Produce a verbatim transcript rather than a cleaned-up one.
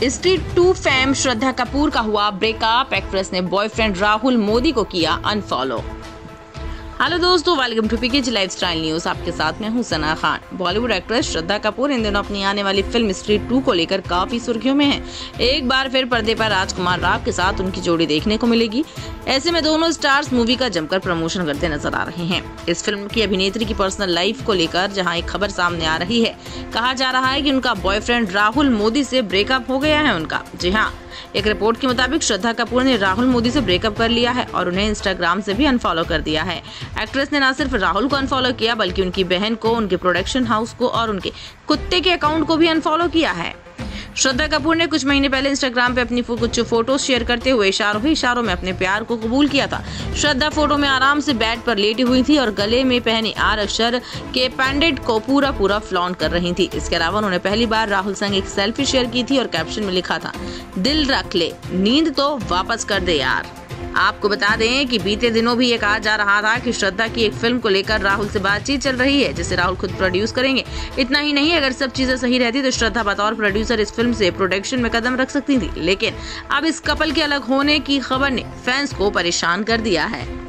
Street to fame Shraddha Kapoor का हुआ breakup, actress ने बॉयफ्रेंड राहुल मोदी को किया अनफॉलो। हेलो दोस्तों, welcome to PKG lifestyle news. आपके साथ मैं हूं सना खान। बॉलीवुड एक्ट्रेस श्रद्धा कपूर इन दिनों अपनी आने वाली फिल्म स्ट्रीट टू को लेकर काफी सुर्खियों में है। एक बार फिर पर्दे पर राजकुमार राव के साथ उनकी जोड़ी देखने को मिलेगी। ऐसे में दोनों स्टार्स मूवी का जमकर प्रमोशन करते नजर आ रहे हैं। इस फिल्म की अभिनेत्री की पर्सनल लाइफ को लेकर जहाँ एक खबर सामने आ रही है, कहा जा रहा है कि उनका बॉयफ्रेंड राहुल मोदी से ब्रेकअप हो गया है उनका। जी हाँ, एक रिपोर्ट के मुताबिक श्रद्धा कपूर ने राहुल मोदी से ब्रेकअप कर लिया है और उन्हें इंस्टाग्राम से भी अनफॉलो कर दिया है। एक्ट्रेस ने न सिर्फ राहुल को अनफॉलो किया, बल्कि उनकी बहन को, उनके प्रोडक्शन हाउस को और उनके कुत्ते के अकाउंट को भी अनफॉलो किया है। श्रद्धा कपूर ने कुछ महीने पहले इंस्टाग्राम पे अपनी कुछ फोटोज शेयर करते हुए इशारों ही इशारों में अपने प्यार को कबूल किया था। श्रद्धा फोटो में आराम से बेड पर लेटी हुई थी और गले में पहने आर अक्षर के पेंडेंट को पूरा पूरा फ्लॉन्ट कर रही थी। इसके अलावा उन्होंने पहली बार राहुल संग एक सेल्फी शेयर की थी और कैप्शन में लिखा था, दिल रख ले, नींद तो वापस कर दे यार। आपको बता दें कि बीते दिनों भी ये कहा जा रहा था कि श्रद्धा की एक फिल्म को लेकर राहुल से बातचीत चल रही है, जिसे राहुल खुद प्रोड्यूस करेंगे। इतना ही नहीं, अगर सब चीजें सही रहती तो श्रद्धा बतौर प्रोड्यूसर इस फिल्म से प्रोडक्शन में कदम रख सकती थी। लेकिन अब इस कपल के अलग होने की खबर ने फैंस को परेशान कर दिया है।